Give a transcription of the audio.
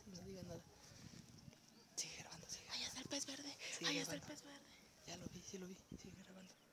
No digas nada. Sigue grabando, sigue. Ahí está el pez verde. Sigue Ahí está el grabando. pez verde. Ya lo vi, sí lo vi. Sigue grabando.